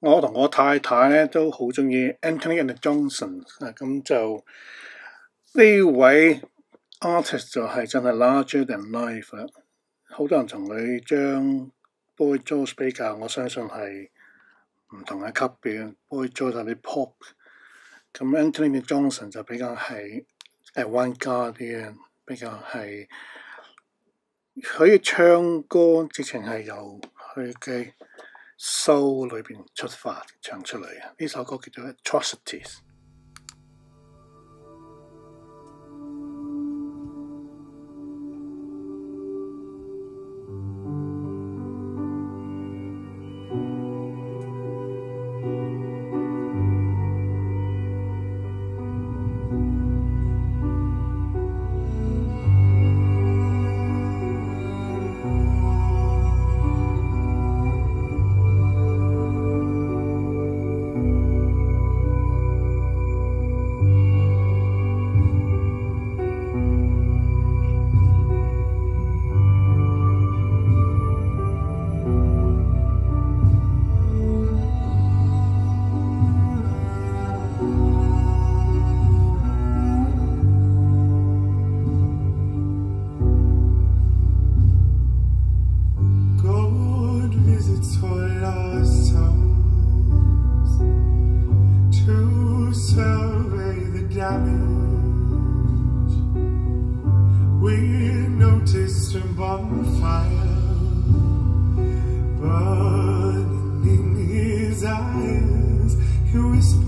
我同我太太咧都好中意 Anthony and Johnson 啊，咁就呢位 artist 就係真係 larger than life 啦。好多人同佢將 Boy George 比較，我相信係唔同嘅級別。Boy George 係啲 pop， 咁 Anthony and Johnson 就比較係 avant-garde 啲嘅，比較係佢唱歌直情係由佢嘅soul 裏邊出發唱出嚟嘅，呢首歌叫做 Atrocities。 He